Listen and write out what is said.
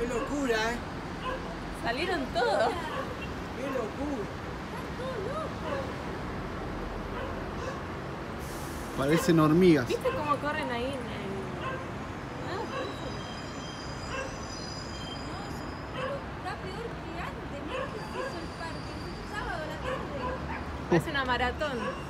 locura, ¿eh? Salieron todos. Qué locura. Parecen hormigas. ¿Viste cómo corren ahí Está peor que antes. Mira que se hizo el parque. Un sábado a la tarde. Parece una maratón.